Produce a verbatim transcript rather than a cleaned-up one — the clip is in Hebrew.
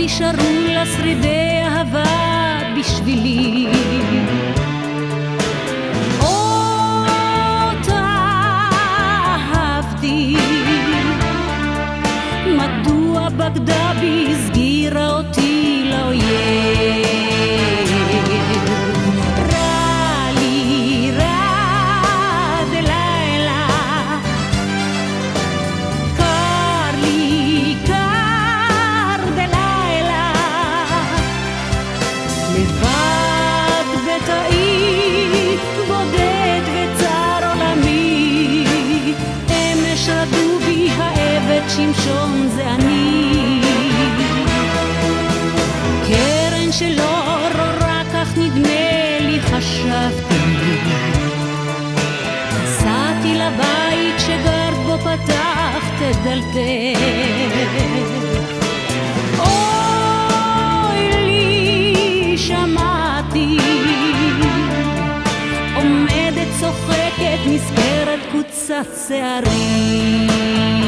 נשארו לה שרידי אהבה בשבילי. אותה אהבתי, מדוע בגדה בי, הסגירה אותי לאויב. רע לי, רע דלילה, קר לי, קר דלילה, לבד בתאי, בודד וצר עולמי, אמש רדו בי העבד שמשון זה אני. קרן שלא רורה כך נדמה לי חשבתי, נסעתי לבית שגרת בו פתחת את דלתך. אוי לי שמעתי עומדת צוחקת נזכרת קוצת שערי.